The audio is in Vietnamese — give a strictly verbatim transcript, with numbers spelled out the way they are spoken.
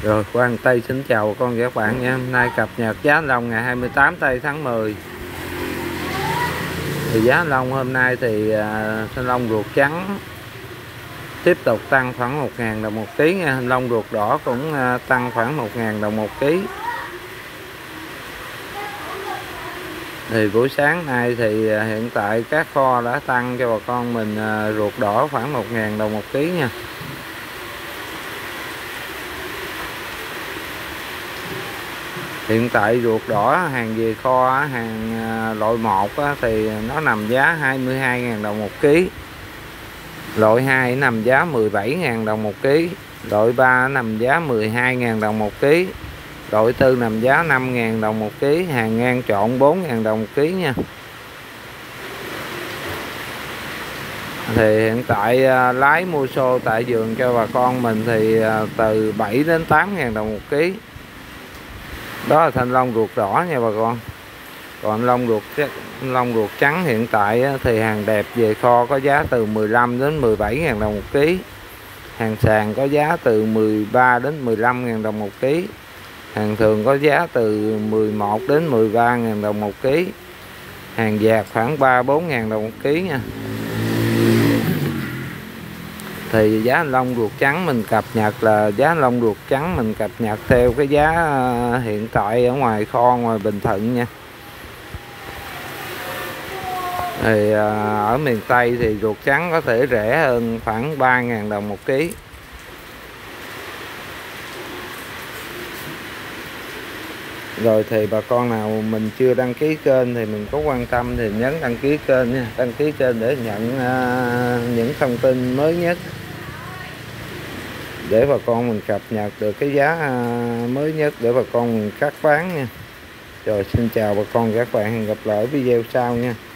Rồi Quang Tây xin chào bà con và các bạn nha. Hôm nay cập nhật giá thanh long ngày hai mươi tám tây tháng mười. Thì giá thanh long hôm nay thì à, thanh long ruột trắng tiếp tục tăng khoảng một ngàn đồng một ký nha. Thanh long ruột đỏ cũng à, tăng khoảng một ngàn đồng một ký. Thì buổi sáng nay thì à, hiện tại các kho đã tăng cho bà con mình à, ruột đỏ khoảng một ngàn đồng một ký nha. Hiện tại ruột đỏ hàng về kho, hàng loại một thì nó nằm giá hai mươi hai ngàn đồng một ký. Loại hai nằm giá mười bảy ngàn đồng một ký. Loại ba nằm giá mười hai ngàn đồng một ký. Loại tư nằm giá năm ngàn đồng một ký. Hàng ngang trộn bốn ngàn đồng một ký nha. Thì hiện tại lái mua xô tại vườn cho bà con mình thì từ bảy đến tám ngàn đồng một ký. Đó là thanh long ruột đỏ nha bà con. Còn thanh long ruột thanh long ruột trắng hiện tại thì hàng đẹp về kho có giá từ mười lăm đến mười bảy ngàn đồng một ký. Hàng sàn có giá từ mười ba đến mười lăm ngàn đồng một ký. Hàng thường có giá từ mười một đến mười ba ngàn đồng một ký. Hàng dạt khoảng ba bốn ngàn đồng một ký nha. Thì giá thanh long ruột trắng mình cập nhật là giá thanh long ruột trắng mình cập nhật theo cái giá hiện tại ở ngoài kho ngoài Bình Thuận nha. Thì ở miền Tây thì ruột trắng có thể rẻ hơn khoảng ba ngàn đồng một ký. Rồi thì bà con nào mình chưa đăng ký kênh thì mình có quan tâm thì nhấn đăng ký kênh nha. Đăng ký kênh để nhận uh, những thông tin mới nhất, để bà con mình cập nhật được cái giá uh, mới nhất để bà con mình cắt bán nha. Rồi xin chào bà con và các bạn, hẹn gặp lại ở video sau nha.